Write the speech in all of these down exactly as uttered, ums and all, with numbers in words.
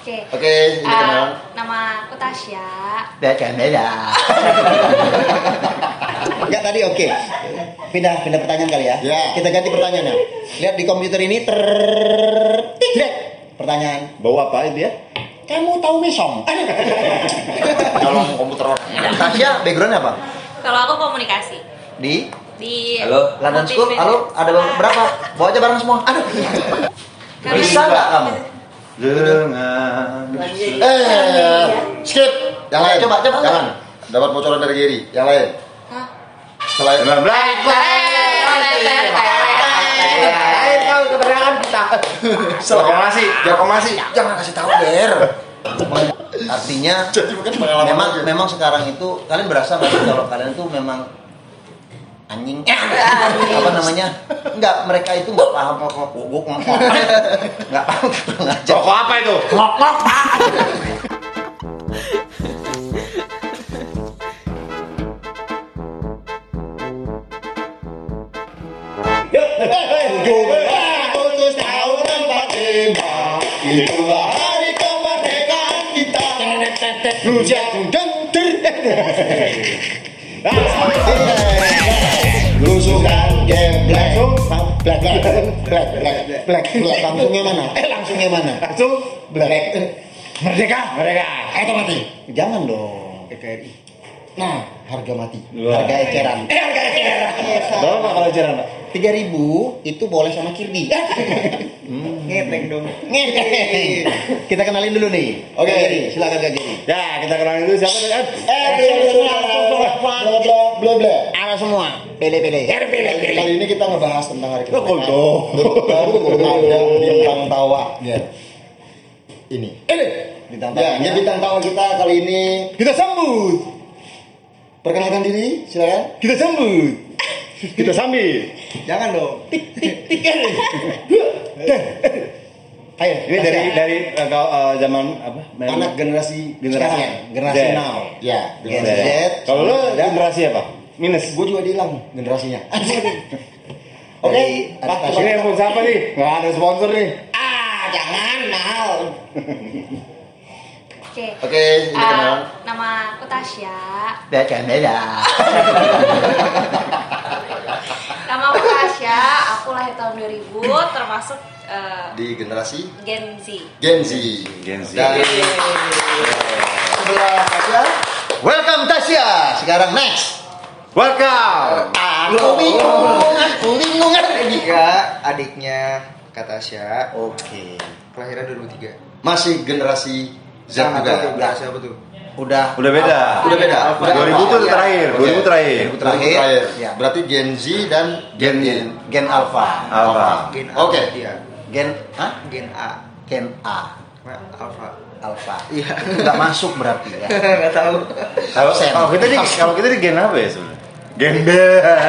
Oke. Oke, ini Uh, kenal. nama aku Tasya. Beda beda. Enggak tadi oke. Pindah pindah pertanyaan kali ya. Ya. Kita ganti pertanyaannya. Lihat di komputer ini ter Tirek. Pertanyaan. Bau apa itu ya? Kamu tahu mesong? Kalau komputer orang. Tasya, backgroundnya apa? Kalau aku komunikasi Di di Halo, London School. Halo, ada berapa? Bawa aja bareng semua. Aduh. Kami- Bisa nggak kamu? Dengan Eh, skip. Yang lain. Coba, coba. Jangan. Dapat bocoran dari Gary. Yang lain. Hah? Selain Dengan black lain kau keterangan kita. Reklamasi, reklamasi. Jangan kasih tahu, Ber. Artinya Jadi bukan pengalaman memang aja. memang sekarang itu kalian berasa nggak sih kalau kalian itu memang anjing apa namanya, nggak, mereka itu nggak paham kok kok nggak paham ngajak Rokok apa itu? Putus tahun empat lima. Itulah hari kemerdekaan kita. Rujak dengter. Lusukan geblek. Black, black, black, black, black, black. Langsungnya mana? Eh langsungnya mana? Langsung Black. merdeka, merdeka. Atau mati? Jangan dong. P K R I. Nah, harga mati. Wah. Harga eceran. Eh, harga eceran. Berapa kalau eceran, Pak? Tiga ribu itu boleh sama Kirdi. Hmm. Ngeteng dong. Ngedeng. Kita kenalin dulu nih. Oke. Kak Giri, silakan Kak Giri. Ya, kita kenalin dulu siapa tadi? Eh, bla bla bla bla. Ada semua. Pele-pele. Kali ini kita ngebahas tentang hari Oh, kemerdekaan. Baru ada bintang tawa. Ya. Ini. Ini Bintang tawa. Ya, bintang tawa kita kali ini. kita sambut. Perkenalkan diri, silakan. Kita sambut. Kita sambil. Jangan dong. Tik tik tik. Ayo, Ini dari dari uh, kau, uh, zaman apa? anak generasi Generasi sekarang, generasi Z. now. Ya, Gen generasi Z. Z. Kalau lo Dan generasi apa? Minus. gue juga dihilang generasinya. Oke, Dari Pak, Pak, ini yang siapa nih? Nggak ada sponsor nih. Ah, jangan mahal. Oke. Oke, ini Uh, kenal. nama aku Tasya. Beda beda. Nama aku Tasya. Aku lahir tahun dua ribu, termasuk uh, Di generasi Gen Z. Gen Z. Gen Z. Dan sebelah Tasya. Welcome Tasya. Sekarang next. Welcome. Aku bingung, aku bingung. Dika, adiknya Kak Tasya, Oke. kelahiran dua ribu tiga. Masih generasi Z Sama juga. tuh, belas siapa tuh? Udah Udah beda. Udah beda. Udah dua ribu tuh Alpha. terakhir. Oke. dua ribu terakhir. dua ribu terakhir. Ya. Berarti Gen Z dan Gen Gen Gen Alpha. Alpha. Gen A. Oke. Iya. Gen Hah? Gen A. Gen A. Alpha. Alpha. Iya. Enggak masuk berarti ya. Enggak tahu. Kalau Sen. kalau kita di kalau kita di gen apa ya sebenarnya? Gembel.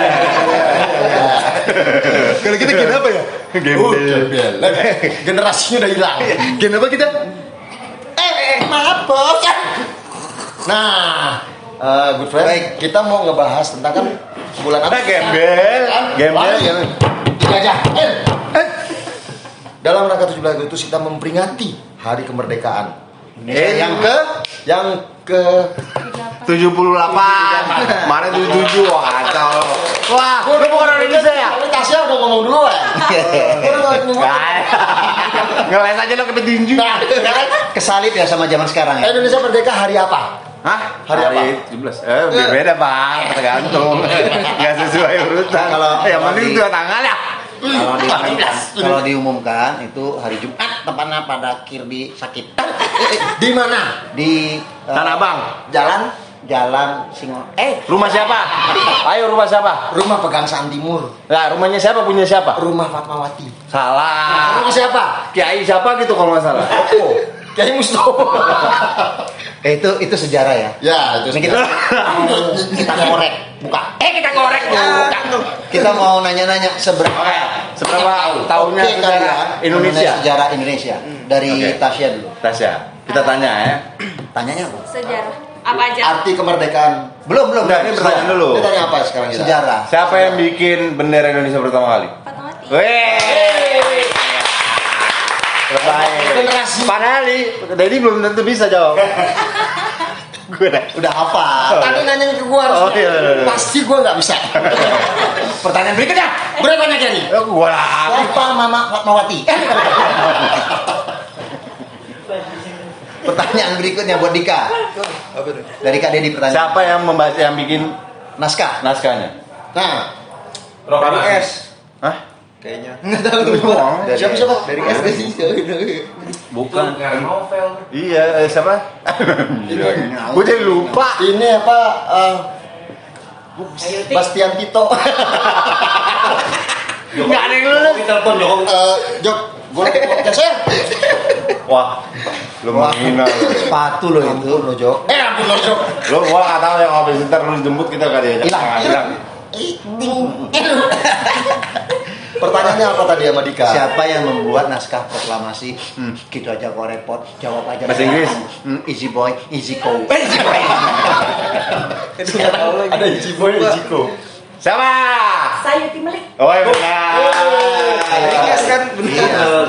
Kalau kita gen apa ya? Gembel. Oh, gembel. Generasinya udah hilang. Gen apa kita? Eh, eh maaf bos. Nah, eh, good friend, Baik. kita mau ngebahas tentang kan bulan apa? Ada gembel. Gembel. Wah, Tiga aja. Eh, eh. Dalam rangka tujuh belas Agustus kita memperingati Hari Kemerdekaan. Eh, yang ke yang ke tujuh puluh delapan. Kemarin tujuh puluh tujuh. Wah, kacau. Wah, lu bukan orang Indonesia ya? Ini Tasya udah ngomong duluan. Ngeles aja lo ke petinju. Nah, sekarang Kesalip ya sama zaman sekarang ya. Indonesia merdeka hari apa? Hah? Hari apa? tujuh belas. Eh, beda, Bang. Tergantung. Enggak sesuai urutan. Kalau- yang kalau penting di- dua tanggal ya. Kalau diumumkan, kalau diumumkan itu hari Jumat tepatnya pada Kirdi sakit Di mana? di eh, Tanah Abang. jalan jalan Singo. Eh, Rumah siapa? Ayo rumah siapa? Rumah Pegangsaan Timur. Nah, rumahnya siapa? Punya siapa? Rumah Fatmawati. Salah. Rumah siapa? Kiai siapa gitu kalau nggak salah. Oh, Kiai Mustofa. eh, itu itu sejarah ya. Ya, itu Ini kita kita korek, buka. Eh kita korek bukan tuh. Kita mau nanya-nanya seberapa Seberapa tahunnya Oke, sejarah kalian, Indonesia? mengenai sejarah Indonesia dari Oke. Tasya dulu. Tasya, kita tanya ya. Tanyanya apa? Sejarah. Apa aja? arti kemerdekaan. Belum, belum. Udah, ini pertanyaan dulu. Kita tanya apa sekarang kita? Sejarah. Siapa yang bikin bendera Indonesia pertama kali? Fatmawati. Weh. Selesai. Generasi. Padahal nih, Dedi belum tentu bisa jawab. Gue dah. Udah hafal. Tadi nanya ke gua harusnya. Oh, iya, iya, iya. Pasti gua nggak bisa. Pertanyaan berikutnya. Berapa nanya nih? Eh, Gue lah. Siapa Mama Fatmawati? Pertanyaan berikutnya buat Dika. Apa tuh? Dari Kak Dedi pertanyaan. Siapa yang membaca yang bikin Naskah. naskahnya? Nah, Dari S. Hah? Kayaknya. Dari- siapa siapa? Dari S gak sih? Bukan. novel. Iya, eh, siapa? Gue jadi lupa. Ini apa? eh, Bastian Tito. Nggak ada yang lulus. Telepon Joko. Eh, Jok, gua lagi podcast ya. Wah, lu menghina lu. Sepatu lo itu lo Jok. Eh, ampun lo Jok. Lu gua nggak tahu yang habis ntar lu jemput kita kali ya. Hilang. Hilang. Pertanyaannya apa tadi sama Dika? Siapa yang membuat naskah proklamasi? Hmm, gitu aja kok repot. Jawab aja. Bahasa Inggris? Hmm, easy boy, easy go. Easy boy. Itu nggak tahu lagi. Ada Jiboy, Jiko. Siapa? Sayuti Melik. Oh, iya benar. Yes kan benar.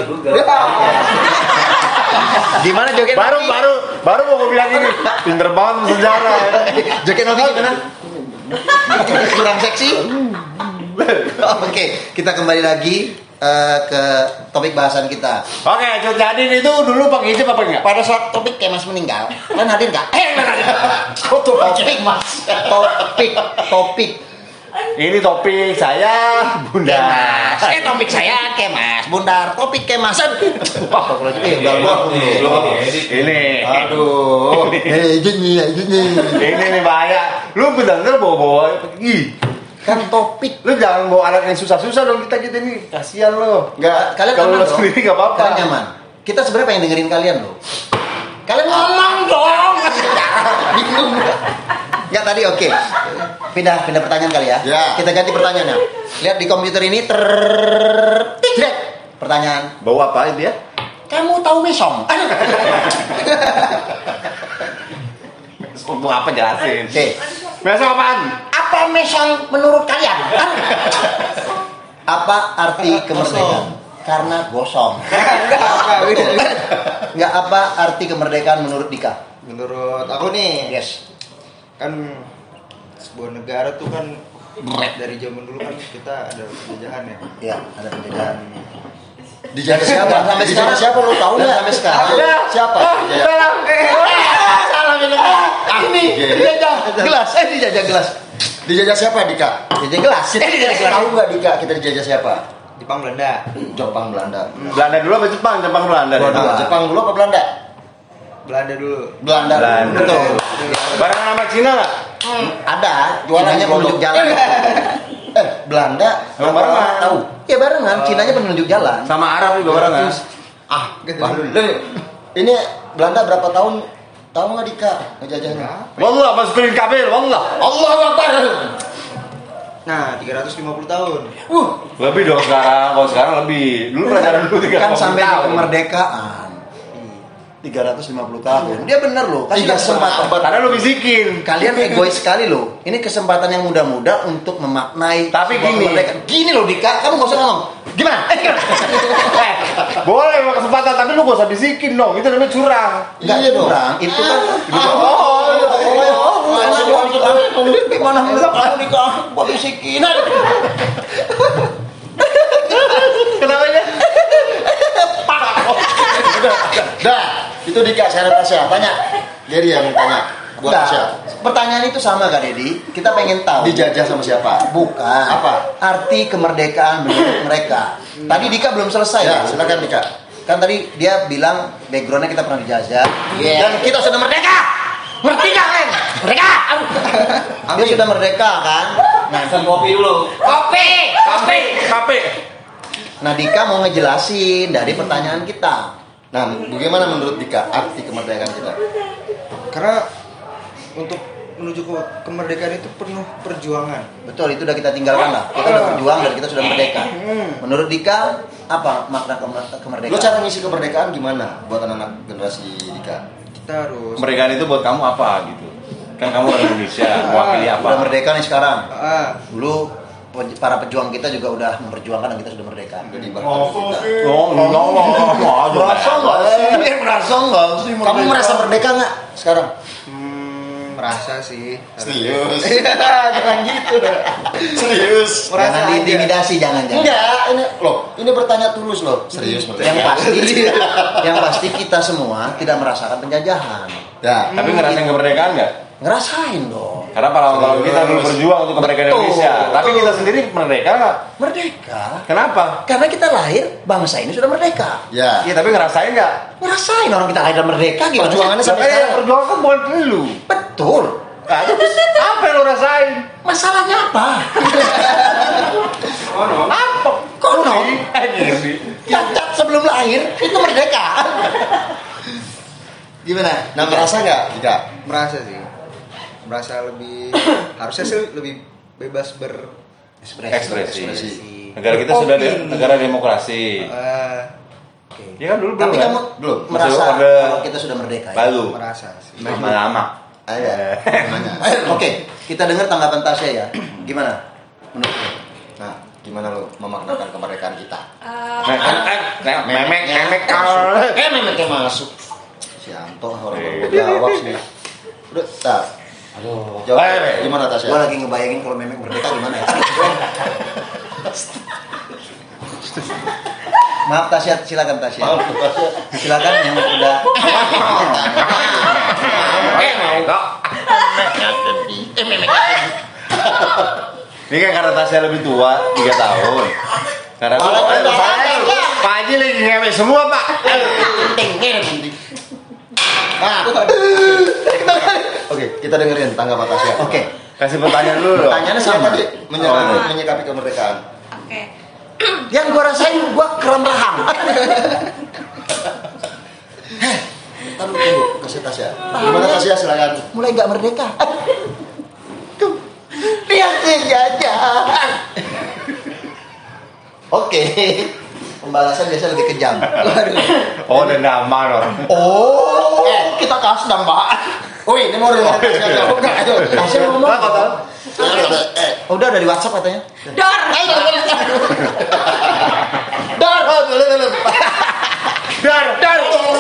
Gimana joget? Baru baru baru mau gue bilang ini. Pinter banget sejarah. Joget Novi gimana? Kurang seksi? Oh, Oke, kita kembali lagi eh, ke topik bahasan kita. Oke, Cut Jadin itu dulu pengisi apa enggak? Pada saat topik Kemas meninggal, kan hadir nggak? Eh, nggak hadir. Topik, mas. Topik, topik. Ini topik saya, Bunda. Kemas. Eh, topik saya Kemas. Bundar, topik Kemasan. Wah, kalau eh, udah lupa. Ini. Aduh. Eh, gini ya, gini. Ini nih bahaya. Lu bener-bener bawa-bawa pergi. Kan topik. Lu jangan bawa anak yang susah-susah dong kita kita ini. Kasihan lo. Enggak, kalian Kalau nyaman lu dong? sendiri nggak apa-apa. Kalian nyaman. Kita sebenarnya pengen dengerin kalian loh. Kalian ngomong dong. Bingung. Ya tadi oke. Pindah pindah pertanyaan kali ya. Ya. Kita ganti pertanyaannya. Lihat di komputer ini ter Tek. Pertanyaan. Bau apa itu ya? Kamu tahu mesong? Untuk apa jelasin? Oke. Besok apaan? Apa mesong menurut kalian? Apa arti kemerdekaan? Karena gosong. Enggak apa arti kemerdekaan menurut Dika? Menurut aku nih, Yes. kan sebuah negara tuh kan dari zaman dulu kan kita ada penjajahan ya. Ya, ada penjajahan. Dijajah siapa? Sampai Dijajah sekarang? siapa lu tahu Dan nggak? sampai sekarang? Siapa? Dijajah. Salah. Salah ini. Ini dijajah gelas. Eh dijajah gelas. Dijajah siapa Dika? Dijajah gelas. Eh dijajah gelas. Tahu nggak Dika kita dijajah siapa? Jepang Belanda. Jepang Belanda. Belanda dulu apa Jepang? Jepang Belanda. Dua-dua. Nah, Jepang dulu apa Belanda? Belanda dulu. Belanda. Belanda. Betul. Barengan sama Cina nggak? Ada, Jualan Cinanya di penunjuk Pondok. jalan. Eh, Belanda. Emang berapa barengan? orang tahu? Ya barengan, Cinanya penunjuk jalan. Sama Arab juga barengan. Ah, baru dulu. Ini Belanda berapa tahun? Tahu nggak Dika ngejajahnya? Wallah masukin kabel, wallah. Allahu Akbar. Nah, tiga ratus lima puluh tahun. Uh, Lebih dong sekarang, kalau sekarang lebih. Dulu pelajaran dulu tiga Kan puluh sampai di tahun. kemerdekaan. tiga ratus lima puluh tahun. Dia bener loh. Kasih Tiga kesempatan. Karena lu bisikin. Kalian egois sekali loh. Ini kesempatan yang muda-muda untuk memaknai. Tapi sebuah gini. kemerdekaan. Gini loh Dika, kamu gak usah ngomong. Gimana? Eh, gimana? Eh, boleh emang kesempatan, tapi lu gak usah bisikin dong. Itu namanya curang. Enggak Iya dong. curang. Itu kan. Oh, Gimana menurut kamu Dika? Gua bisikin. kenapa ya? dah. Itu Dika, saya ada Tasya. Tanya. Gary yang tanya. Buat Enggak. Tasya. Pertanyaan itu sama Kak Dedi. Kita pengen tahu. Dijajah sama siapa? Bukan. Apa? Arti kemerdekaan menurut mereka. Tadi Dika belum selesai. Ya, loh. silakan Dika. Kan tadi dia bilang backgroundnya kita pernah dijajah. Iya. Dan kita sudah merdeka. Ngerti gak kan? Merdeka. Dia sudah merdeka kan? Nah, Pesan kopi dulu. Kopi. Kape, kape. nah Dika mau ngejelasin dari pertanyaan kita. Nah, bagaimana menurut Dika arti kemerdekaan kita? Karena untuk menuju ke kemerdekaan itu penuh perjuangan. Betul, itu udah kita tinggalkan lah. Kita udah berjuang dan kita sudah merdeka. Menurut Dika, apa makna kemer- Lo kemerdekaan? cara ngisi kemerdekaan gimana buat anak-anak generasi Dika? Kita harus Kemerdekaan itu buat kamu apa gitu? Kan kamu orang Indonesia, mewakili apa? Udah merdeka nih sekarang. ah, Dulu para pejuang kita juga udah memperjuangkan dan kita sudah merdeka. Jadi bahkan kita. Oh, enggak, enggak, Merasa nggak sih? Merasa nggak sih? Kamu merasa merdeka nggak sekarang? Hmm, merasa sih. Serius? Jangan gitu. Serius? Merasa Jangan aja. diintimidasi, jangan jangan. Enggak, ini loh, ini bertanya tulus loh. Serius merdeka? Yang pasti, yang pasti kita semua tidak merasakan penjajahan. Ya. Tapi ngerasain kemerdekaan nggak? Ngerasain dong. Karena pahlawan kita dulu berjuang untuk kemerdekaan Betul. Indonesia. Tapi kita sendiri merdeka nggak? Merdeka. Kenapa? Karena kita lahir, bangsa ini sudah merdeka. Ya. Iya, tapi ngerasain nggak? Ngerasain orang kita lahir dan merdeka gimana? Perjuangannya sih? sampai Makanya yang sekarang. berjuang kan bukan lu. Betul. Nah, terus apa yang lu rasain? Masalahnya apa? Apa? Konon. Anjir. Cacat sebelum lahir itu merdeka. Gimana? Nah, merasa nggak? Tidak. Merasa sih. Merasa lebih harusnya sih lebih bebas ber Ekspresi. Ekspresi. Negara kita sudah de- negara demokrasi. eh, Ya kan dulu Tapi belum kamu kan? belum Masih merasa orde kalau kita sudah merdeka. Ya? baru. merasa sih. Lama-lama. Ada. Namanya. Oke, kita dengar tanggapan Tasya ya. Gimana? Menurut Nah, gimana lo memaknakan kemerdekaan kita? Eh, Memek, memek, memek. Eh, memeknya masuk. Si Anto orang baru jawab sih. Udah, tak. Aduh. Jawab. Eh, Gimana Tasya? Gua lagi ngebayangin kalau memek merdeka gimana ya. Maaf Tasya, silakan Tasya. Maaf, Tasya. Silakan yang udah. Ini kan karena Tasya lebih tua, tiga tahun. Karena aku, Malah eh, udah saya, ada. Pak Haji lagi ngewe semua, Pak. Ah. Oke, kita dengerin tanggapan Tasya. Oke. Kasih pertanyaan dulu loh. Pertanyaannya Siapa sama. tadi menyikapi, Oh. menyikapi kemerdekaan? Oke. Yang gua rasain gua kram rahang. Ntar lu tunggu, kasih Tasya. Gimana Tasya, silakan. Mulai nggak merdeka. Tuh. Lihat jajah. Oke. Pembalasan biasa lebih kejam. Waduh. Oh, dendaman loh. Oh, eh, kita kasdam, Pak. Woi, ini mau dengerin Tasya jawab nggak? Ayo. Tasya ngomong. Pak, kau tahu? Eh, Oh, udah ada di WhatsApp katanya. Dor. Dar, oh, boleh, boleh. Dar, dar.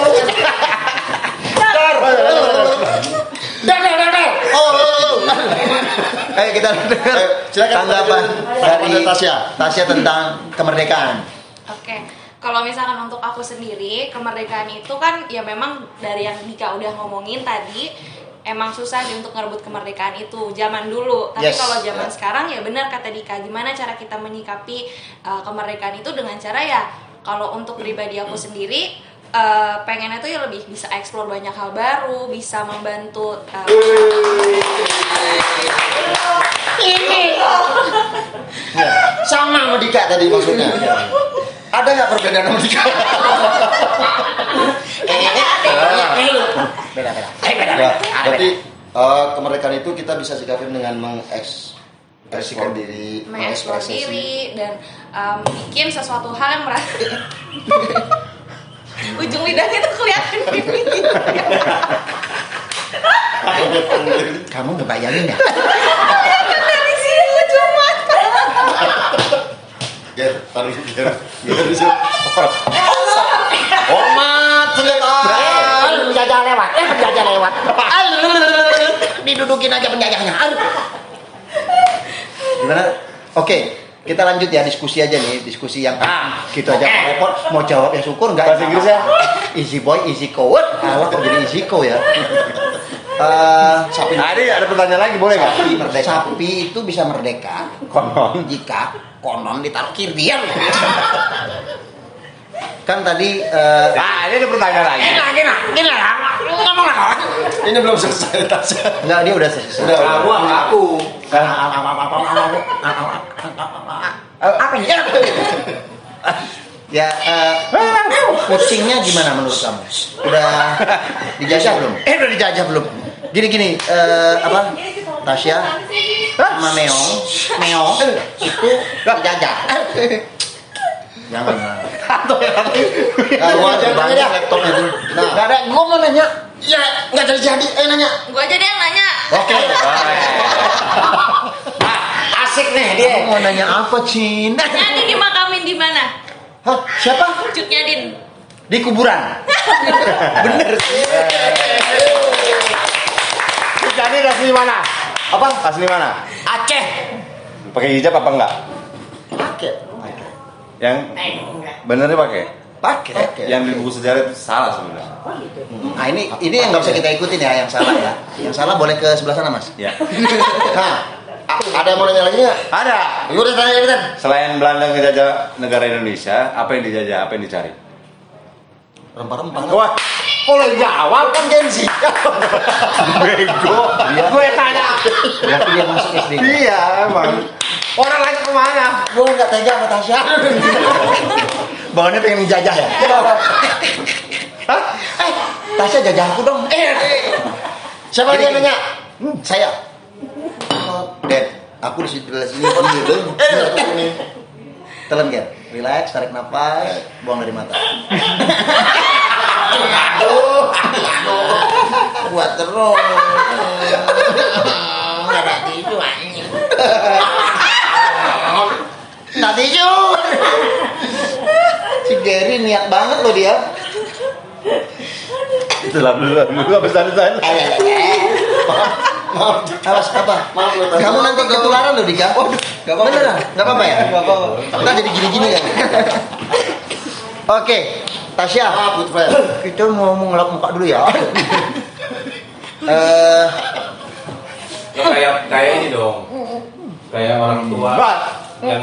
Dar. Dar, dar, dar, dar. Oh, oh, oh. Ayo kita dengar Ayo, silakan tanggapan tanggapan dari Tasya. Tasya tentang kemerdekaan. Oke, kalau misalkan untuk aku sendiri, kemerdekaan itu kan ya memang dari yang Dika udah ngomongin tadi, emang susah sih untuk ngerebut kemerdekaan itu zaman dulu. Tapi Yes. kalau zaman Ya. sekarang ya benar kata Dika, gimana cara kita menyikapi uh, kemerdekaan itu dengan cara ya kalau untuk pribadi aku sendiri uh, pengennya tuh ya lebih bisa explore banyak hal baru, bisa membantu uh, Ini sama sama Dika tadi maksudnya. Ada nggak perbedaan sama Dika? beda beda. Ya, berarti eh, kemerdekaan itu kita bisa sikapin dengan mengekspresikan diri, mengeksplor mengekspresi. diri dan um, bikin sesuatu hal yang merasa ujung lidahnya tuh kelihatan gini. Kamu ngebayangin ya? Dari sini ujung mata. Ger, taruh ger. Ger bisa. Hormat senjata. Penjajah lewat. Eh penjajah lewat. Didudukin aja penjajahnya. Gimana? Oke, kita lanjut ya diskusi aja nih, diskusi yang Ah. gitu aja Pak repot. Mau jawab ya syukur enggak? Bahasa Inggris ya? Easy boy, easy coward. Alah kok jadi easy cow ya? Eh, sapi Nah, ini ada pertanyaan lagi, boleh nggak? sapi merdeka. Sapi itu bisa merdeka Konon. jika konon ditaruh kirdian. Kan tadi eh, Nah, ini ada pertanyaan lagi. gina, gina, ngomong lah. Ini belum selesai Tasya. Enggak, dia udah selesai. Udah, udah. Aku, aku. Apa nih? Ya, eh, kucingnya gimana menurut kamu? Udah dijajah belum? Eh, udah dijajah belum? Gini gini, eh, apa? Tasya sama Meong, Meong itu dijajah. Jangan. Nah, gua aja nanya laptop itu. Nah, Gak ada, gua mau nanya. ya nggak jadi jadi. Eh nanya. Gue aja deh yang nanya. Oke. Nah, asik nih dia. Kamu mau nanya apa, Cin? Nyadi dimakamin di mana? Hah, siapa? Cut Nyadin. Di kuburan. Bener sih. Jadi asli mana? Apa? Asli mana? Aceh. Pakai hijab apa enggak? Pakai. Yang benernya pakai. Pakai. Yang di buku sejarah itu salah sebenarnya. Nah ini ini yang nggak bisa kita ikutin ya, yang salah ya. Yang salah boleh ke sebelah sana, Mas. Ya. Nah, a- ada yang mau nanya lagi nggak? Ada. Yuk udah tanya kita. Selain Belanda ngejajah negara Indonesia, apa yang dijajah, apa yang dicari? Rempah-rempah. Wah, kalau jawab kan gengsi. Bego. Gue tanya. Berarti dia masuk S D. Iya, emang. Orang lain kemana? Gue nggak tega sama Tasya. Bawaannya pengen dijajah ya? Hah? Eh, Tasya jajah aku dong. Eh, Siapa yang nanya? Hmm, saya. Dad, aku di situ di sini. Ini. Telan Ger, relax, tarik nafas, buang dari mata. Buat terus. Nggak ada tisu anjing. Nggak tisu. Si Gary niat banget loh dia. Itulah dulu, dulu pesan-pesan. Maaf, awas apa? Maaf loh, Tasya. Kamu nanti ketularan loh Dika. Waduh, Nggak apa-apa. beneran? Nggak apa-apa ya? Nggak apa-apa. Kita jadi gini-gini kan? Oke, Tasya. Maaf, good friend. Kita mau ngelap muka dulu ya. Eh, Lo kayak kayak ini dong, kayak orang tua yang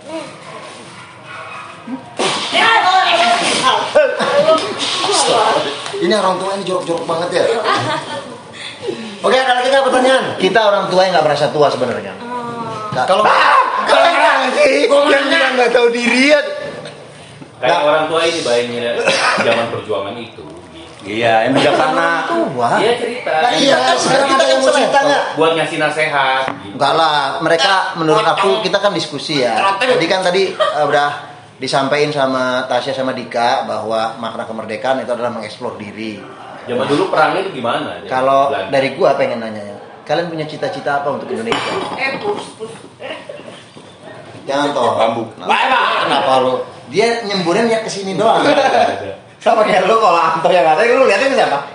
Ini orang tua ini jorok-jorok banget ya. Oke, ada lagi nggak pertanyaan? kita orang tua yang nggak merasa tua sebenarnya. Nggak- Kalau Kalau sih, yang bilang nggak tahu diri ya. kayak orang tua ini bayangin zaman perjuangan itu. Iya, yang bijaksana. tua. Dia cerita. Nah, iya kan sekarang kita ada yang kan mau cerita selevel. nggak? Buat ngasih nasehat. Gitu. Enggak lah, mereka menurut aku kita kan diskusi ya. Jadi kan tadi eh, udah disampaikan sama Tasya sama Dika bahwa makna kemerdekaan itu adalah mengeksplor diri. Zaman dulu perangnya itu gimana? Zaman Kalau Belanda. dari gua pengen nanya ya, kalian punya cita-cita apa untuk Indonesia? Eh, pus, pus. Jangan toh. Bambu. Kenapa lu? Dia nyemburin ya kesini doang. Sama kayak lu kalau Anto yang ada, lu lihatnya ke siapa?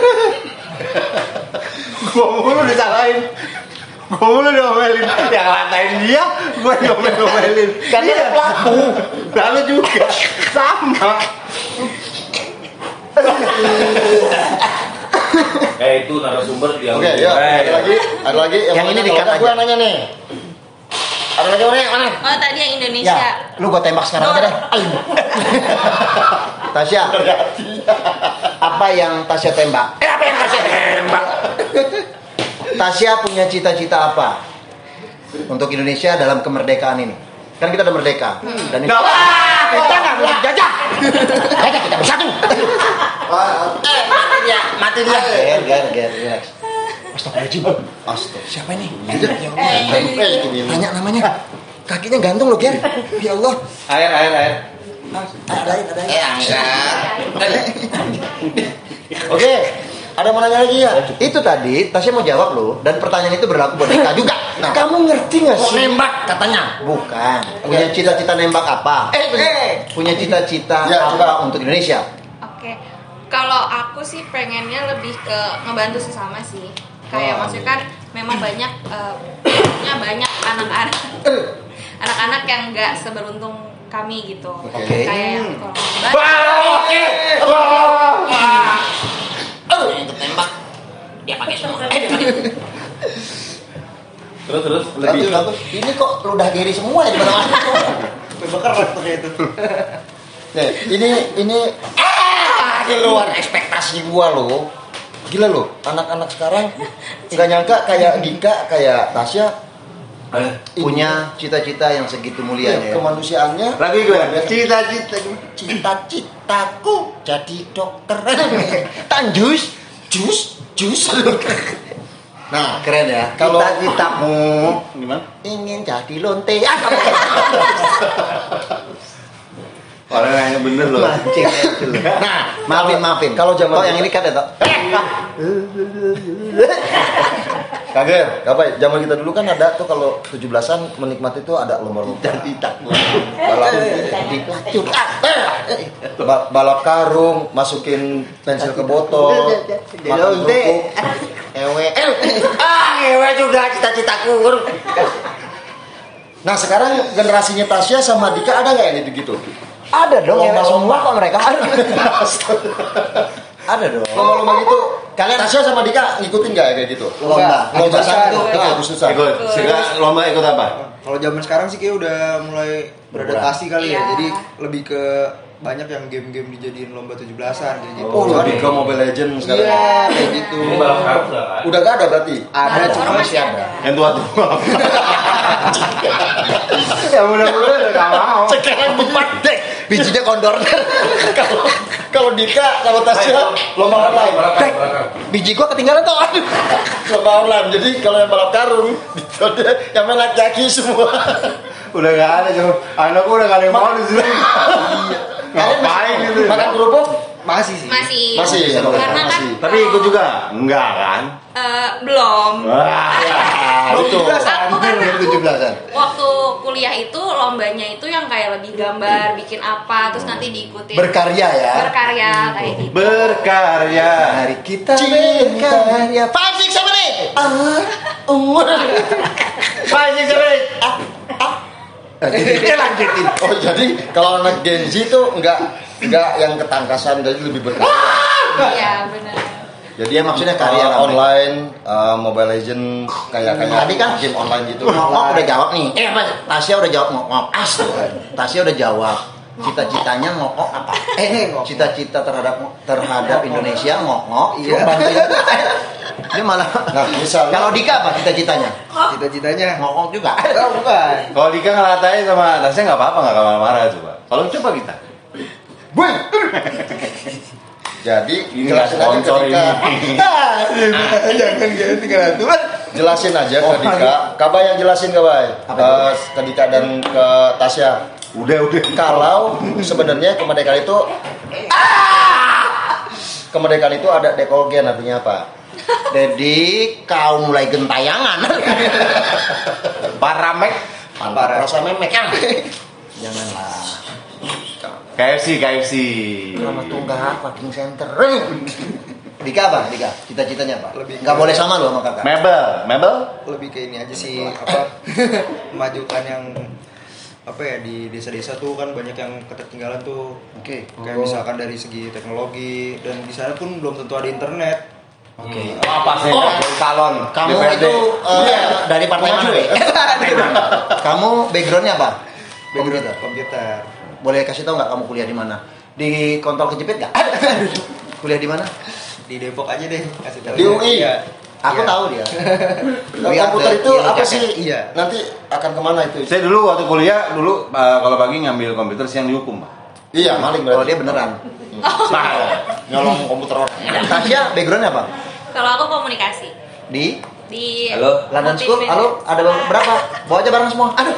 Gua mulu disalahin. Gua mulu diomelin. Yang ngatain dia, gua diomel-omelin. Kan dia pelaku. Lalu juga sama. Eh itu narasumber dia. Oke, ya. Ada lagi? Ada lagi? Yang ini di-cut Gue aja. nanya nih. Ada lagi mana? Mana? Oh, tadi yang Indonesia. Ya, lu gua tembak sekarang aja deh. Tasya, apa yang Tasya tembak? Eh, apa yang kasih tembak? Tasya punya cita-cita apa untuk Indonesia dalam kemerdekaan ini? Kan kita udah merdeka. Dan itu Nggak apa, kita nggak boleh dijajah. Jajah, kita bersatu. Eh, mati dia, mati dia. Ger, ger, ger, relax. Astagfirullahaladzim. Astaga, siapa ini? Eh, ini. Tanya namanya. Kakinya gantung loh, Ger. Ya Allah. Air, air, air. Ada, ada. Eh, Oke, ada mau nanya lagi ya? Itu tadi Tasya mau jawab loh, dan pertanyaan itu berlaku buat Dika juga. Nah. Kamu ngerti nggak Kok sih? nembak katanya? Bukan. Punya cita-cita nembak apa? Eh, eh. Punya cita-cita Ya, apa coba. untuk Indonesia? Oke. Kalau aku sih pengennya lebih ke ngebantu sesama sih. Kayak Oh. maksudnya kan memang banyak eh, maksudnya banyak anak-anak anak-anak yang nggak seberuntung kami gitu. Oke. Kayak yang kalau ngebantu. Oke. Oh, untuk tembak. Dia pakai semua. Eh, dia pakai. Terus terus Bagus, bagus. Ini kok ludah Gary semua ya di mana-mana. Bekeras pakai itu. Nih, ini ini ah, di luar ekspektasi gua loh. Gila loh, anak-anak sekarang nggak nyangka kayak Dika, kayak Tasya Punya cita-cita yang segitu mulia iya, ya. kemanusiaannya. Lagi gue, cita-cita. Cita-citaku jadi dokter. Tanjus, Jus, jus. Nah, keren ya. Kalau- Cita-citamu Gimana? ingin jadi lonte. Ah, kamu Orang yang bener loh. mancing itu loh. Nah, Maafin, maafin. kalau zaman Toh yang kita- ini kan ya toh. Kaget, apa? Zaman kita dulu kan ada tuh kalau tujuh belasan menikmati itu ada lomba-lomba. Jadi takut. Balap dipelacur. Ba- balap karung, masukin pensil ke botol. Makan kerupuk. Ewe. Ah, ewe juga cita-citaku. Nah, sekarang generasinya Tasya sama Dika ada nggak yang gitu-gitu? Ada dong, Lomba-lomba. ya semua kok mereka. Ada dong. Lomba-lomba gitu. Kalian- Tasya sama Dika ngikutin nggak ya kayak gitu? Lomba. Lomba Agustusan. itu Ikut. Agustusan. Ikut. Sekarang lomba ikut apa? Kalau zaman sekarang sih kayak udah mulai beradaptasi kali ya. Iya. Jadi lebih ke banyak yang game-game dijadiin lomba tujuh belasan kayak gitu. Oh, Cuman- lebih ke Mobile Legends sekarang. Iya, kayak gitu. Ini balap karung udah kan? Udah gak ada berarti? Ada Balap cuma karung masih ada. Yang tua-tua. Ya mudah-mudahan udah gak mau. Sekarang empat dek, bijinya kondor. Kalau kalau Dika, kalau Tasya lomba online. Balap Dek, karung, balap karung. biji gua ketinggalan tuh. Aduh. Lomba online. Jadi kalau yang balap karung, dia yang main laki-laki semua. Udah gak ada, cuma anakku udah gak ada yang mau di sini. Ngapain gitu? Makan kerupuk? Masih sih. Masih. Masih, ya, Karena kan masih. Tapi ikut juga? Enggak kan? eh, belum. Wah. Ah, itu. Aku kan tujuh belasan. waktu kuliah itu lombanya itu yang kayak lebih gambar, bikin apa, terus nanti diikutin Berkarya ya. berkarya kayak gitu. Berkarya. Mari kita berkarya. Five six seven eight. Ah, umur. Five, six, seven, eight. Dia lanjutin. Oh jadi kalau anak Gen Z itu enggak enggak yang ketangkasan, jadi lebih berkarya. Iya benar. Jadi ya maksudnya karya online, uh, Mobile Legend kayak kayak tadi kan game online gitu. Ngok udah jawab nih. Eh apa? Tasya udah jawab ngok. As. Tasya udah jawab. Cita-citanya ngok apa? Eh, cita-cita terhadap terhadap Indonesia ngok-ngok. Iya. Dia malah. Nah, misalnya Kalau Dika apa cita-citanya? Cita-citanya. Ngok-ngok juga. Oh, bukan. Kalau Dika ngelatain sama Tasya nggak apa-apa, nggak marah-marah coba. Kalau coba kita. Boy. Jadi Ini jelasin nggak aja ke sponsor Dika. Jangan gitu tinggal itu. Jelasin aja ke Dika. Kabay yang jelasin Kabay. Ke, ke Dika dan ke Tasya. Udah, udah. Kalau sebenarnya kemerdekaan itu kemerdekaan itu ada dekologen, artinya apa? Jadi kau mulai gentayangan. Paramek. Tanpa rasa memek. Janganlah. K F C, K F C. Nama tunggal parking center. Dika apa? Dika, cita-citanya apa? Lebih Nggak ke- boleh sama lu sama kakak. Mebel, Mebel. Lebih ke ini aja sih apa memajukan yang apa ya di desa-desa tuh kan banyak yang ketertinggalan tuh. Oke. Kayak misalkan dari segi teknologi dan di sana pun belum tentu ada internet. Oke. Apa sih? Oh. Calon. Kamu D P R D. itu eh, Iya. dari partai mana? Be? Kamu backgroundnya apa? Komputer. Komputer. Komputer. Boleh kasih tau nggak kamu kuliah di mana? Di kontol kejepit nggak? Kuliah di mana? Di Depok aja deh kasih tahu. Di U I. Iya. Aku Iya. tahu dia. Nah, Lihat komputer deh, itu iya, apa jaket. sih? Iya. Nanti akan kemana itu? Saya dulu waktu kuliah dulu uh, kalau pagi ngambil komputer, siang dihukum, Pak. Iya, maling Kalau berarti. dia beneran. Nah, Nyolong komputer orang. Tasya backgroundnya apa? Kalau aku komunikasi Di di Halo? London School. multimedia. Halo, ada berapa? Bawa aja bareng semua. Aduh.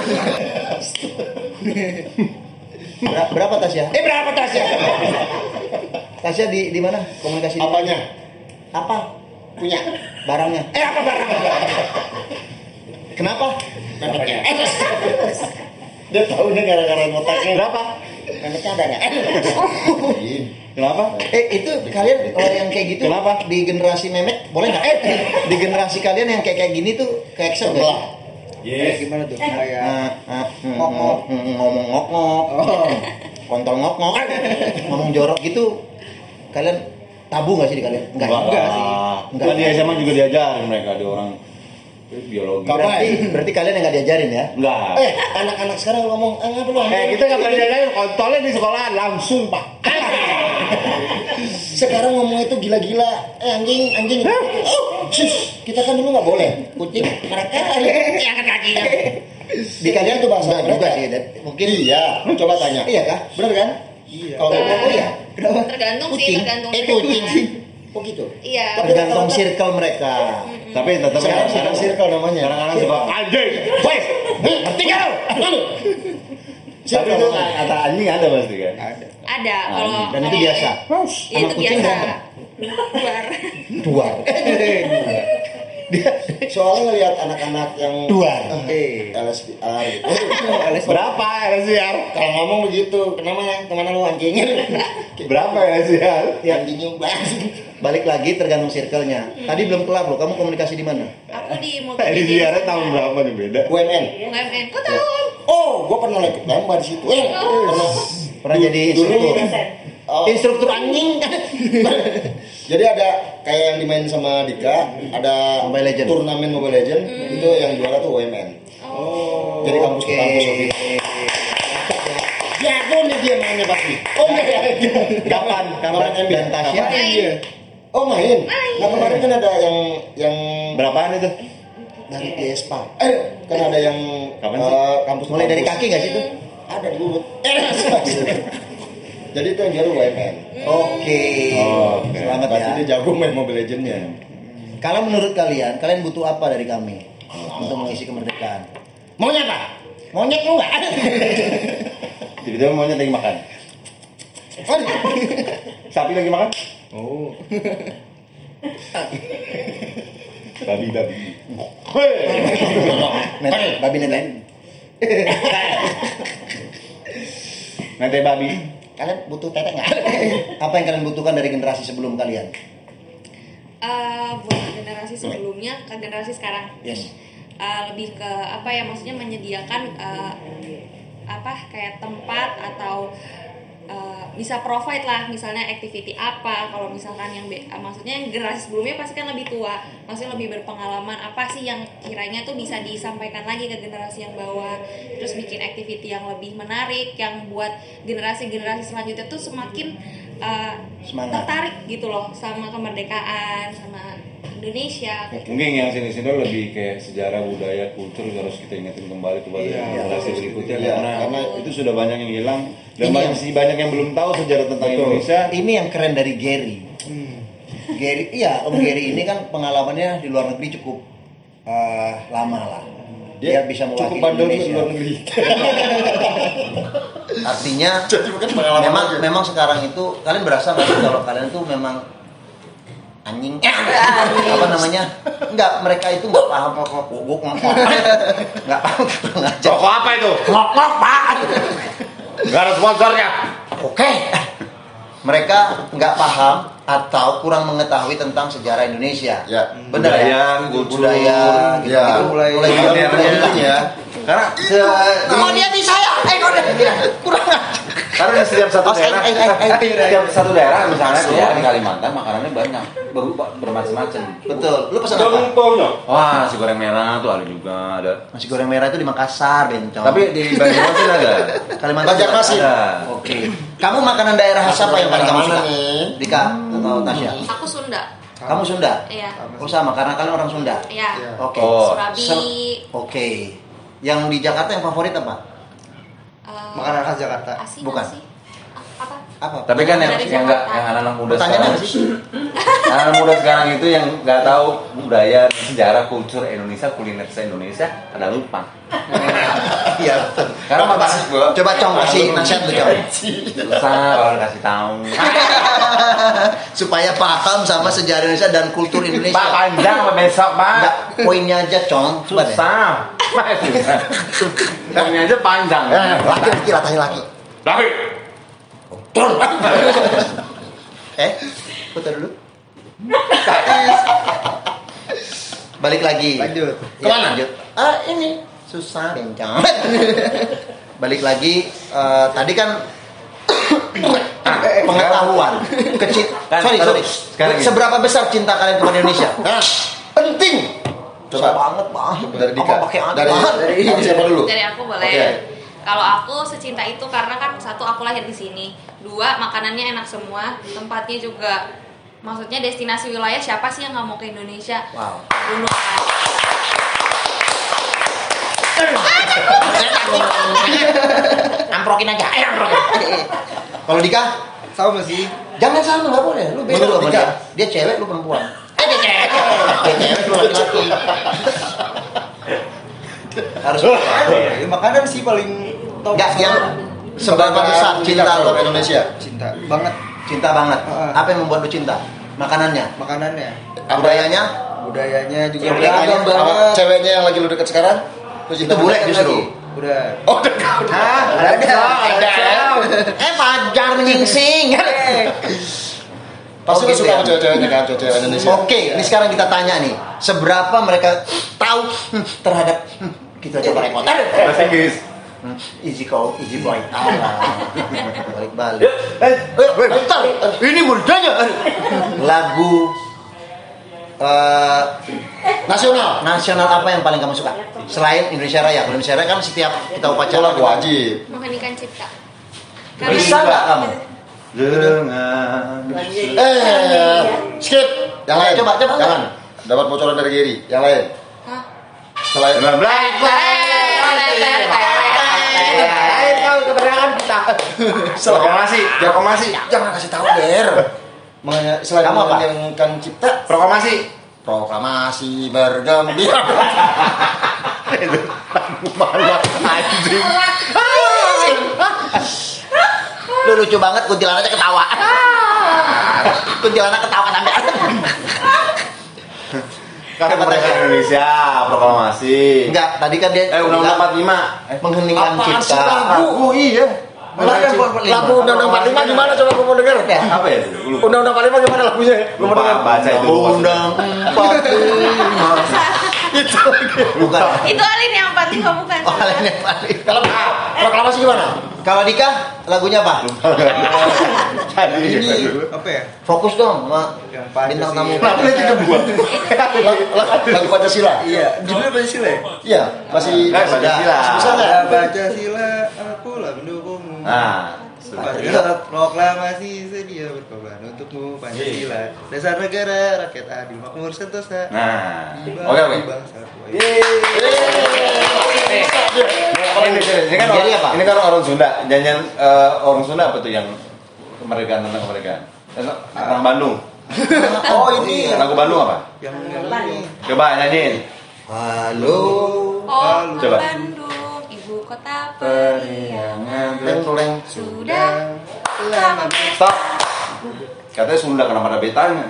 Ber- berapa Tasya? Eh berapa Tasya? Tasya di di mana? Komunikasi. di- Apanya? Apa? Punya. Barangnya. Eh apa barangnya? Kenapa? Memeknya. Dia tahunya gara-gara ngotaknya. Berapa? Memeknya ada nggak? Kenapa? Eh itu kalian kalau yang kayak gitu kenapa? Di generasi memek boleh nggak? Eh di generasi kalian yang kayak kayak gini tuh kayak Excel nggak? Kayak gimana tuh? Kayak Nah, nah, ngok-ngok, ngomong ngok-ngok, kontol ngok-ngok, ngomong jorok gitu. Kalian tabu nggak sih di kalian? Enggak. enggak sih. Enggak. Kan di S M A juga diajarin mereka ada orang biologi. Berarti, berarti kalian yang nggak diajarin ya? Enggak. Eh, anak-anak sekarang ngomong, ah, apa lu? Eh kita nggak pernah jalan kontolnya di sekolah langsung pak. Sekarang ngomong itu gila-gila. Eh, anjing, anjing. Oh, sus. Kita kan dulu nggak boleh. Kucing, mereka yang angkat kakinya. Di kalian tuh bahasa Enggak juga mereka. sih, Dad. Mungkin Iya, coba tanya. iya kah? Bener kan? Iya. Kalau oh iya, kenapa? Tergantung sih, Kucing. tergantung. Eh, kucing. Oh gitu. Iya. Tergantung circle mereka. Tapi tetap Sekarang sudah circle namanya. Kadang-kadang suka Anjing. Woi, ngerti gak lu? tapi itu kata anjing ada pasti kan. Ada. Ada kalau Dan itu kalau- biasa. Iya, Sama itu kucing biasa. berantem. Luar. Dua. Dia soalnya ngelihat anak-anak yang Dua. eh L S P R gitu. Berapa L S R? Kalau ngomong begitu, kenapa kemana lu anjing? Berapa L S R? Ya anjing banget. Balik lagi tergantung circle-nya. Tadi belum kelar loh. Kamu komunikasi di mana? Aku di L S multimedia. R tahun berapa nih beda? U M N. U M N. Kok tahu? Oh, gua pernah lagi lomba di situ. Eh, pernah Pernah jadi dulu. instruktur. Oh. Instruktur anjing. Jadi ada kayak yang dimain sama Dika, ada Mobile Legend. turnamen Mobile Legend, itu yang juara tuh U M N. Oh. Jadi kampus ke kampus waktu itu. Jago nih dia mainnya pasti. Oh enggak ya? Kapan? Kapan Kapan dan Tasya? Kapan dia? Oh main. Nah kemarin kan ada yang yang Berapaan itu? dari I S P A. Eh kan ada yang Kapan sih? eh, kampus Mulai dari kaki nggak sih itu? Ada di Ubud. Eh, jadi itu yang juara U M N. Oke. Oh, oke. Selamat Pasti ya. dia jago main Mobile Legends-nya. Kalau menurut kalian, kalian butuh apa dari kami untuk mengisi kemerdekaan? Maunya apa? Monyet lu nggak? Tiba-tiba maunya lagi makan. Sapi lagi makan? Oh. Babi babi. Net, babi nenek. Nanti babi. Kalian butuh tete nggak? Apa yang kalian butuhkan dari generasi sebelum kalian? Eh, buat generasi sebelumnya ke generasi sekarang. Yes. Eh, lebih ke apa ya, maksudnya menyediakan eh, apa kayak tempat atau eh, bisa provide lah misalnya activity apa. Kalau misalkan yang be- eh, maksudnya yang generasi sebelumnya pasti kan lebih tua, maksudnya lebih berpengalaman, apa sih yang kiranya tuh bisa disampaikan lagi ke generasi yang bawah, terus bikin activity yang lebih menarik yang buat generasi-generasi selanjutnya tuh semakin eh, Semangat. tertarik gitu loh sama kemerdekaan, sama Indonesia. Mungkin yang sini-sini lebih kayak sejarah, budaya, kultur harus kita ingetin kembali kepada Iya, generasi harus. berikutnya Iya, karena, karena itu sudah banyak yang hilang dan Ini masih yang- banyak yang belum tahu sejarah tentang Betul. Indonesia. Ini yang keren dari Gary. Gary, iya Om Gary ini kan pengalamannya di luar negeri cukup eh, lama lah. Dia, bisa mewakili cukup bandel di Indonesia. luar negeri. Artinya Jadi bukan pengalaman memang aja. memang sekarang itu kalian berasa nggak sih kalau kalian tuh memang anjing apa namanya, nggak, mereka itu nggak paham kok guguk ngomong nggak paham kurang ajar Rokok apa itu? ngok ngok pak Gak ada sponsornya. oke mereka nggak paham atau kurang mengetahui tentang sejarah Indonesia. Ya. Benar Budaya, ya, kultur, budaya gitu, ya. gitu. Mulai- mulai Mulai mulai modern mulai- ya. Karena se Kok dia di saya? Eh, kok dia kurang ajar. karena di setiap satu Oh, eh, daerah, eh, eh, eh. setiap satu daerah misalnya ya di Kalimantan makanannya banyak, berubah bermacam-macam. Betul. Lu pesan apa? Contohnya, wah nasi goreng merah tuh ada juga ada. Nasi goreng merah itu di Makassar, Bencong. Tapi di Banjarmasin ada. Kalimantan Banjarmasin. juga Ada. Oke. Kamu makanan daerah khas apa yang paling kamu Mana suka? nih? Dika atau Tasya? Aku Sunda. Kamu Sunda? Iya. Oh sama, karena kalian orang Sunda. Iya. Iya. Oke. Oh. Surabi. Se- Oke. Yang di Jakarta yang favorit apa? eh, Makanan khas Jakarta. Asi Bukan. nasi. apa? Apa? Tapi kan yang Dari yang nggak Jakarta. yang anak-anak muda Pertanyaannya sekarang, apa sih? anak muda sekarang itu yang nggak tahu budaya, sejarah, kultur Indonesia, kuliner se-Indonesia, pada lupa. Iya. betul. Karena apa? Coba Cong kasih nasihat lu Cong. Susah kalau kasih tahu. Supaya paham sama sejarah Indonesia dan kultur Pak Indonesia. panjang apa besok Pak? Enggak, poinnya aja Cong. Coba deh. Susah. Pak, susah. Poinnya aja panjang. Eh, laki-laki latih laki. Laki. Eh, putar dulu. Balik lagi. Lanjut. Ya, Kemana? lanjut. Ah, ini susah bencong. Balik lagi. eh, tadi kan pengetahuan kecil. Kan, sorry, aduh, sorry. sekarang gini. Seberapa besar cinta kalian kepada Indonesia? Nah, penting. Coba Coba banget, Bang. dari Dika. Apa pakai Dari, banget? dari siapa dulu? Dari aku boleh. Oke. Kalau aku secinta itu karena kan satu aku lahir di sini, dua makanannya enak semua, tempatnya juga, maksudnya destinasi wilayah siapa sih yang nggak mau ke Indonesia? Wow. Gunung kan. Amprokin aja. Eh, amprokin. Kalau Dika, Sama sih. jangan sama, nggak boleh. Lu beda Menurut sama Dika. dia. Dia cewek, lu perempuan. Eh, dia cewek. Dia cewek, lu laki-laki. Harus. Ya, makanan sih paling top. Enggak, yang seberapa besar cinta lo ke Indonesia? Cinta banget Cinta banget. Heeh. Apa yang membuat lu cinta? Makanannya, makanannya. budayanya, budayanya juga Yang beragam sama banget. ceweknya yang lagi lu deket sekarang? Lu cinta Itu bule sama justru. lagi? Udah. Oh, udah. Hah? Ada, ada. Eh, Fajar menyingsing. Pasti Oh, lu gitu suka ya? sama cewek-ceweknya kan, cewek-cewek Indonesia. Oke, ini sekarang kita tanya nih, seberapa mereka tahu hmm, terhadap hmm, kita coba repot. Bahasa Inggris. Hmm, easy call, easy boy. Alah, balik-balik. Eh, Eh, bentar, ini mudanya. Lagu eh, Nasional. nasional apa yang paling kamu suka? Selain Indonesia Raya. Kalau Indonesia Raya kan setiap kita Itu upacara lagu wajib. Mengheningkan cipta. Bisa nggak kamu? dengan Eh, skip. Yang lain. Coba, coba. Jangan. Dapat bocoran dari Gary. Yang lain. Hah? Selain sembilan belas. Lain kau keterangan kita. Proklamasi, proklamasi, jangan kasih tahu, Ber. Mengenai- Selain Kamu apa? menyanyikan cipta, proklamasi. proklamasi bergembira. Itu lagu mana anjing? Lu lucu banget, kuntilanaknya ketawa. Kuntilanak ketawa sampai. Kan kemerdekaan Indonesia, proklamasi. Enggak, tadi kan dia Eh, Undang-Undang empat puluh lima. Eh, mengheningkan Apaan sih cipta. lagu? iya. Lagu Undang-Undang empat puluh lima gimana coba gua mau denger? Apa ya? Gue lupa. Undang-Undang empat puluh lima gimana lagunya? Gua mau Lupa denger. baca itu. Undang empat puluh lima. Itu lagi. Bukan. Itu Alin yang empat puluh lima bukan. Oh, lain yang paling. Kalau ah, proklamasi gimana? Kalau Dika, lagunya apa? Ini Apa ya? Fokus dong sama Yang bintang tamu. Pancasila. Kenapa itu kedua? Lagu Pancasila. Iya, judulnya Pancasila ya? Iya, masih Nggak, Pancasila. Bisa nggak? Ya, Pancasila, aku lah mendukungmu. Nah, Patriot proklamasi sedia berkorban untukmu Pancasila. Dasar negara, rakyat adil, makmur sentosa. nah, Bangsa- oke oke. bangsa kuat. Ini, ini kan Jadi orang, apa? ini kan orang Sunda. Jangan eh, orang Sunda apa tuh yang kemerdekaan tentang kemerdekaan? Tentang Bandung. Oh, ini. Lagu Bandung apa? Yang yang ini. Coba nyanyiin. Halo. Oh, Coba. Bandung, ibu kota Periangan Leng-leng. sudah lama Stop. Katanya Sunda, kenapa ada betanya?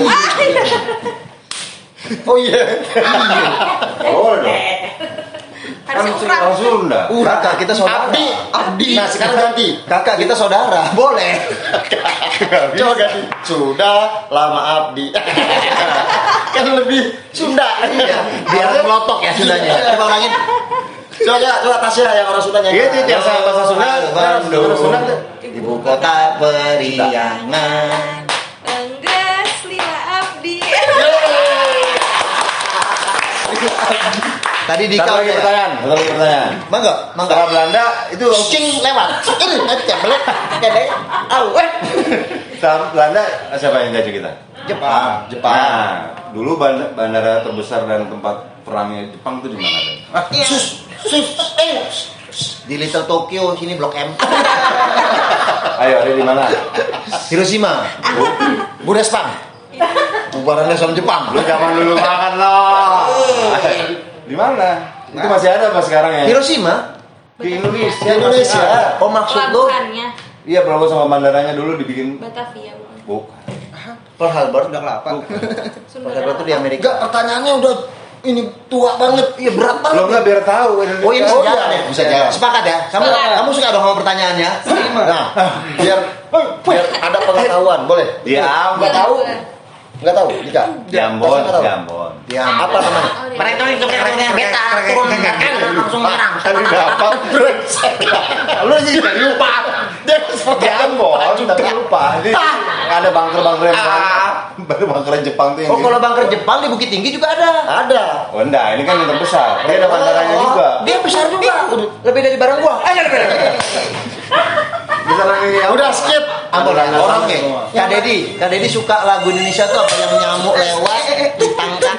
Oh iya. Oh, dong. Kan versi urang. orang Sunda. Uh, kakak kita saudara. Abdi, Abdi. Nah, sekarang ganti. Kakak kita saudara. Boleh. Coba ganti. Sudah lama Abdi. Kan lebih Sunda. Iya, biar melotok ya Sundanya. Coba ulangin. Coba coba, coba Tasya yang orang Sunda nyanyi. Iya, itu yang bahasa bahasa Sunda. Bandung. Bahasa Sunda tuh. Ibu kota periangan. Enggas lila abdi. Tadi di Satu kau lagi pertanyaan, satu lagi pertanyaan. Mangga, mangga. Setelah Belanda itu Kucing lewat. Ini nanti cembelet. Kedai. Au, eh. setelah Belanda siapa yang jajah kita? Jepang. Jepang. Nah, dulu band- bandara terbesar dan tempat perangnya Jepang itu di mana? Den? Ah, sus, sus, eh. Di Little Tokyo sini Blok M. Ayo, ada di mana? Hiroshima. Budespang. Bubarannya sama Jepang. Lu zaman dulu makan loh. Di mana? Itu masih ada apa sekarang ya? Hiroshima. Di Indonesia. Di Indonesia. masih ada. Oh, maksud lu Pelabuhannya Iya, pelabuhan sama bandaranya dulu dibikin. Batavia bukan. Bukan. Pearl Harbor. Udah kelapa. Sunda. Pearl Harbor itu di Amerika. Enggak, pertanyaannya udah ini tua banget. Iya, berat banget. Lo nggak biar tahu Indonesia. Oh, ini Oh, sejarah iya. ya? Bisa jalan. Sepakat ya? Kamu Sepakat. kamu suka dong sama pertanyaannya? Nah, biar biar ada pengetahuan, boleh? Diam. Enggak tahu? Enggak tahu, Dika. Jambon, Tasya nggak tahu? Jambon. Diam. Apa namanya? Oh, dia. Mereka itu kerennya beta turun kan langsung nyerang. Tadi dapat. Lu sih jadi lupa. Dia seperti Jambon, tapi lupa. Jadi ada bunker-bunker yang baru bunker Jepang tuh yang. Oh, kalau bunker Jepang di Bukit Tinggi juga ada. ada. Oh, enggak, ini kan yang terbesar. Dia ada bandaranya juga. Dia besar juga. Lebih dari barang gua. Eh, lebih dari. Bisa lagi ya. Udah skip. Ampun, Orang orang sama nih. semua. Kak Dedi, Kak Dedi suka lagu Indonesia tuh apa yang nyamuk lewat ditangkap?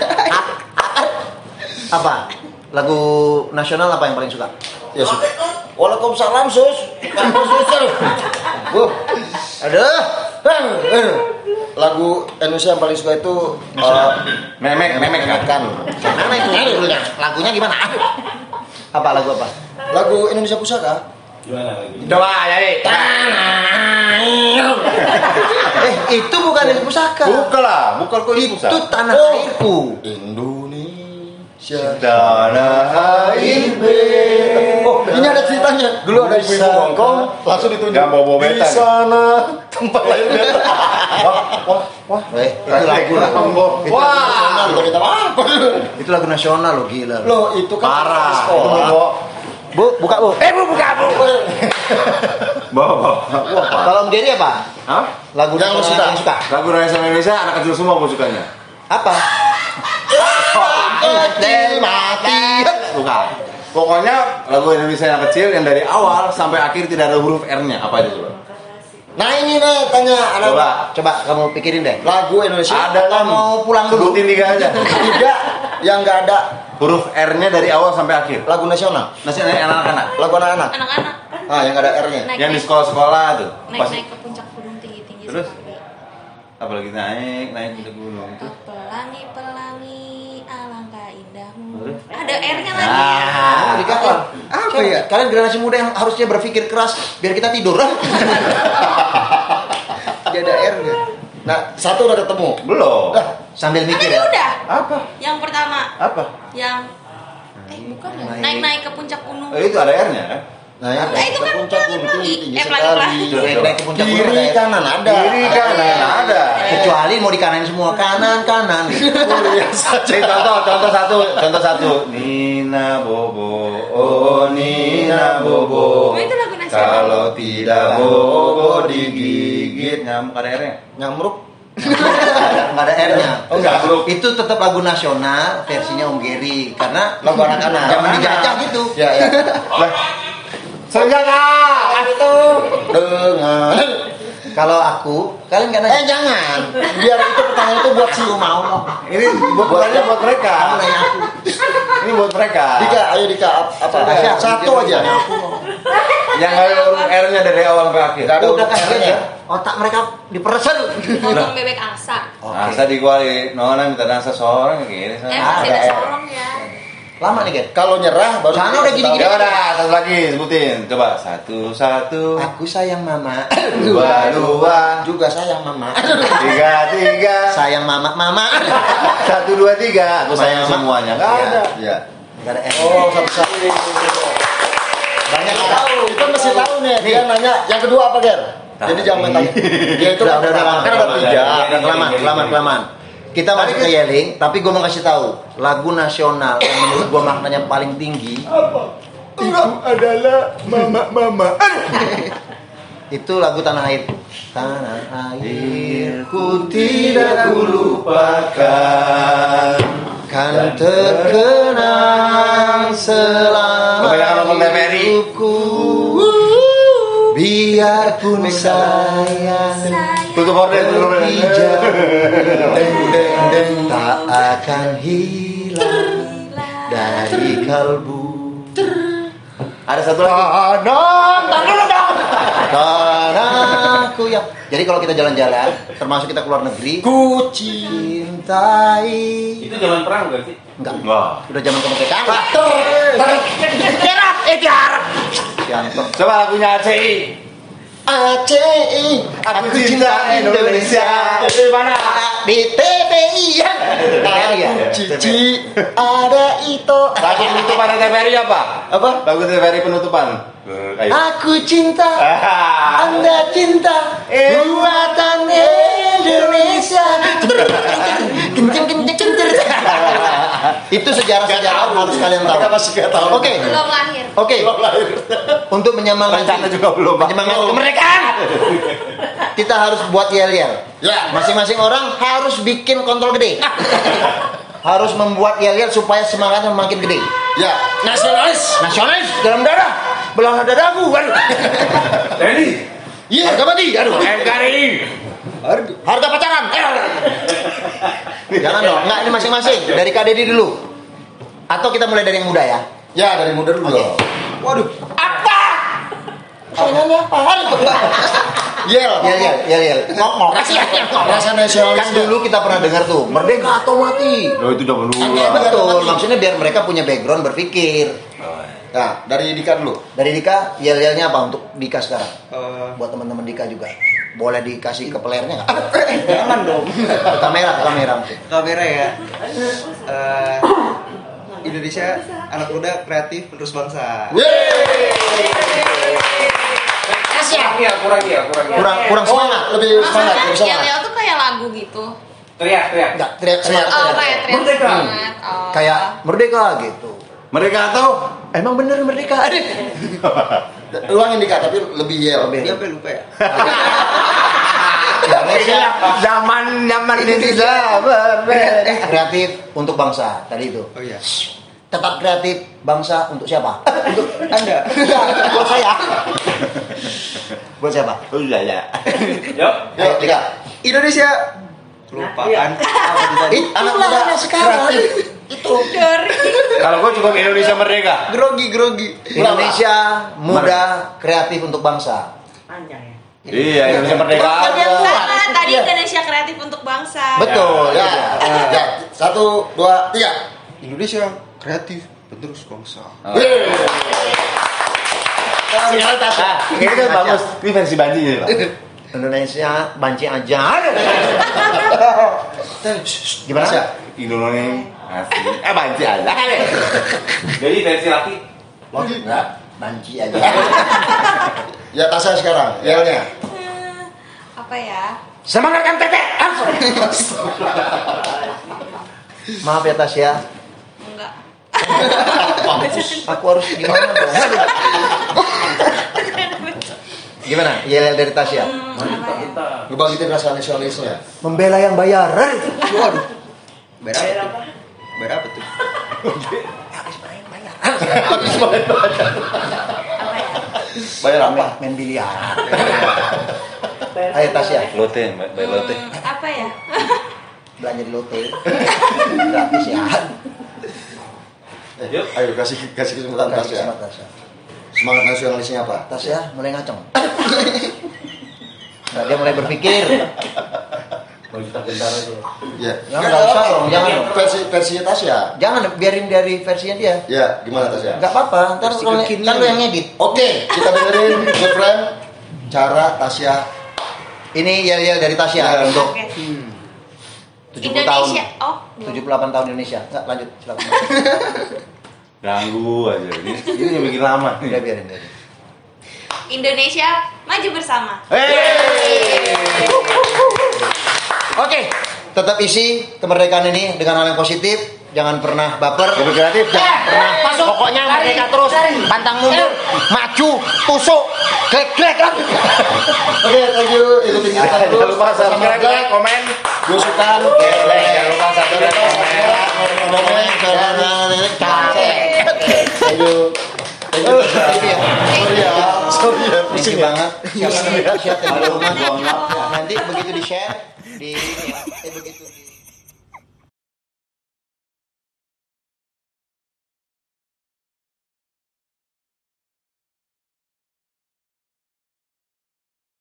Apa? Lagu nasional apa yang paling suka? Ya sudah. Waalaikumsalam, Sus. Sus. Bu. Aduh. Bang. Eh. Lagu Indonesia yang paling suka itu eh, Memek, memek kan. Mana itu judulnya? Lagunya gimana? Apa lagu apa? lagu Indonesia Pusaka. Coba nyanyi. Eh, itu bukan dari pusaka. Buka lah, buka kok ini Itu tanah Oh. airku. Indonesia. Tanah air. Oh, ini ada ceritanya. Dulu ada ibu-ibu ngongkong, langsung ditunjuk. Jangan bawa-bawa Di metan. sana tempat lain beta. Wah, wah, wah. Eh, itu lagu itu Wah, lagu nasional kita loh. minta maaf. Itu lagu nasional loh, gila. Loh, itu kan Parah. di sekolah. Itu, Bu. Bu, buka Bu. Eh, Bu, buka Bu. Bawa, bawa. Wah, Pak. Kalau Om Gary apa? Hah? Lagu Yang lo nasional suka? yang suka. Lagu nasional Indonesia anak kecil semua mau sukanya. Apa? Kecil mati. Bukan. Pokoknya lagu Indonesia yang kecil yang dari awal sampai akhir tidak ada huruf R-nya. Apa aja coba? Nah ini nih tanya anak Coba. Coba kamu pikirin deh. lagu Indonesia Ada Atau kan? mau pulang dulu? Sebutin tiga aja. tiga yang nggak ada Huruf R-nya dari awal sampai akhir. lagu nasional, Nasional anak-anak. lagu anak-anak. Anak-anak Ah, yang nggak ada R-nya. naik Yang di naik sekolah-sekolah tuh. naik, Pasti. naik ke puncak gunung tinggi-tinggi Terus? sekali. Apalagi naik, naik ke gunung itu. Pelangi-pelangi alangkah indahmu. Terus? Ada R-nya lagi. Ah, Dika, apa? apa ya? Kalian generasi muda yang harusnya berpikir keras biar kita tidur. Tidak ada R-nya. Nah, satu udah ketemu. Belum. Dah, Sambil Kan mikir tadi ya. udah. Apa? Yang pertama, Apa? yang eh bukan ya? Naik. Naik-naik ke puncak gunung. Oh, itu ada R-nya kan? nah ya, Nah, itu ke kan puncak gunung pelangi-pelangi. tinggi, tinggi Eh, sekali. pelangi-pelangi. Naik naik ke puncak gunung Kiri ada. kanan ada. Kiri kanan ada. Kecuali mau di kanan semua, kanan kanan. Boleh saja. Jadi contoh, contoh satu, contoh satu. Nina Bobo, oh Nina Bobo. Oh, itu lagu nasional. Kalau tidak Bobo digigit nyamuk ada R-nya. Nyamruk. Nggak ada R-nya. Oh, nggak. Itu tetap lagu nasional versinya Om Gary karena Lagu anak-anak. zaman dijajah gitu. Ya, ya. Lah, senjata itu. Dengan Kalau aku, kalian nggak eh nanya. jangan. Biar itu pertanyaan itu buat si Aku mau. Ini buat buatnya buat mereka. Kamu nanya aku. Ini buat mereka. Dika, ayo Dika ap- apa? Tasya, Satu aja. Yang ada huruf R-nya dari awal sampai akhir. Nggak ada Udah huruf kasih R-nya. aja. Otak mereka diperes. Potong bebek asa. Masa di gua nona minta dansa seorang kayak gini. Eh, sana. masih ada ada R. sorong ya. Lama nih, Ger. Kalau nyerah baru Sana udah gini-gini. Ya udah, satu lagi sebutin. Coba satu satu. Aku sayang mama. Dua dua. juga sayang mama. Tiga tiga. Sayang mama, mama. Satu dua tiga. Aku sayang Mama. semuanya. Nggak Iya. ada. Ya. Gak ada R. Oh, satu-satu. Banyak yang tahu. Kita mesti tahu nih. Dia nanya yang kedua apa, Ger? Jadi jangan tanya. Dia itu Udah, udah, udah, kan ada udah, tiga. udah. Udah kelamaan, kelamaan, kelamaan. Kita masuk ke yelling, tapi gue mau kasih tahu lagu nasional yang menurut gue maknanya paling tinggi. Itu adalah mama mama. Itu lagu Tanah Air. Tanah airku tidak ku lupakan, kan terkenang selama Kebanyakan nonton T V R I. hidupku. Biarpun saya Tutup horden, tutup horden. hijau, deng deng deng, tak akan hilang dari kalbu. Ada satu lagi. Karena aku ya. Jadi kalau kita jalan-jalan, termasuk kita keluar negeri, Ku cintai. Itu zaman perang gak sih? enggak, Enggak. udah zaman kemerdekaan. Tiarap, eh tiarap. Jantung. Coba lagunya A C I. A C I, Aku cinta Indonesia. Di mana? Di T V I ya. Iya. Cici, ada itu. Lagu penutupan T V R I apa? Apa? Lagu T V R I penutupan. Ayo. Aku cinta, Ah. Anda cinta, buatan Indonesia. Kenceng kenceng kenceng. Itu sejarah-sejarah harus kalian tahu. Mereka masih gak tahu. Oke. Belum lahir. Oke. Untuk menyemangati Rencana juga belum, Pak. menyemangati kemerdekaan. Kita harus buat yel-yel. Ya. Masing-masing orang harus bikin kontrol gede. Harus membuat yel-yel supaya semangatnya makin gede. Ya, nasionalis. Nasionalis dalam darah, belah dadaku. Aduh. Jadi, Iya. Harga mati. Aduh. N K R I. Harga pacaran. Eh. Jangan dong. Enggak, ini masing-masing. Dari Kak Dedi dulu. Atau kita mulai dari yang muda ya? Ya, dari muda dulu. Oke. Waduh. Mainannya apa? Yel. Yel, yel, yel, yel. Ngomong. Kasih ya. Rasa nasionalis. Kan dulu kita pernah dengar tuh, merdeka atau mati. Oh, itu zaman dulu. Iya, lah. Betul, maksudnya biar mereka punya background berpikir. Nah, dari Dika dulu. Dari Dika, yel-yelnya apa untuk Dika sekarang? Eh, Buat teman-teman Dika juga. boleh dikasih ke playernya nggak? Jangan dong. Ke kamera, ke kamera mungkin. Kamera ya. Eh, Indonesia anak muda kreatif penerus bangsa. Tasya. Iya, kurang ya, kurang ya. Kurang kurang semangat, lebih semangat, lebih Maksudnya semangat. yel-yel tuh kayak lagu gitu. Teriak, teriak. Enggak, teriak semangat. Oh, teriak. kayak teriak Merdeka. semangat. Oh. Kayak merdeka gitu. Mereka tahu Emang bener merdeka? Ulangin dikit tapi lebih yel. Dia apa lupa ya? Indonesia Zaman zaman Indonesia eh, kreatif untuk bangsa tadi itu. Oh iya. Tetap kreatif bangsa untuk siapa? Untuk Anda. Buat saya. Buat siapa? Oh iya ya. Yuk. Ayo, Dika. Indonesia kelupaan apa tadi? It, anak muda sekarang itu Dari Kalau gue cukup Indonesia merdeka. Grogi grogi. Indonesia muda kreatif untuk bangsa. Iya, Indonesia merdeka. Karena tadi Indonesia kreatif untuk bangsa. Betul Ya, ya. ya. Satu, dua, tiga. Indonesia kreatif penerus bangsa. Nah, ini kan bagus. Ini versi banjinya, Pak. Indonesia banci aja. Gimana? Tasya. Indonesia asli. Eh banci aja. Jadi versi laki. Lagi Enggak, banci aja. Ya Tasya sekarang. Yelnya. Eh, apa ya? Semangatkan Tete. Maaf ya Tasya. Enggak. Aku harus gimana dong? Gimana? Yel dari Tasya. Hmm, apa ya? Ngebangkitin rasa nasionalisnya. Membela yang bayar. Waduh. Bayar apa tuh? Bayar apa tuh? Apa ya? Bayar apa? Main biliar. Ayo Tasya, Lote, bayar lote. Hmm, apa ya? belanja di lote. Gratis ya. Eh, Yuk. ayo kasih kasih kesempatan Kasih Tasya. sama Tasya. Semangat nasionalisnya apa? Tasya mulai ngaceng. Nah, dia mulai berpikir. Ya. Jangan, nggak usah dong, jangan dong. Versi versinya Tasya. Jangan biarin dari versinya dia. Ya, gimana Tasya? Enggak apa-apa, ntar Versi lu kekinian. ntar lu yang ngedit. Oke, kita dengerin good friend cara Tasya. Ini yel-yel dari Tasya Ya. untuk Oke. tujuh puluh tahun. Indonesia. Oh, tujuh puluh delapan tahun Indonesia. Enggak, lanjut, silakan. Ganggu aja. Ini ini yang bikin lama Udah nih. biarin biarin. Indonesia maju bersama. Oke, tetap isi kemerdekaan ini dengan hal yang positif. Jangan pernah baper. Lebih kreatif. Jangan pernah. Masuk. Pokoknya merdeka terus. Pantang mundur. Maju. Tusuk. Klek klek. Oke, thank you. Ikutin kita Jangan terus. lupa subscribe, like, komen. Belusukan. Jangan lupa subscribe, komen. Thank you. Thank you. Sorry ya. Sorry ya. Pusing banget. Siapa yang di rumah. Nanti begitu di share.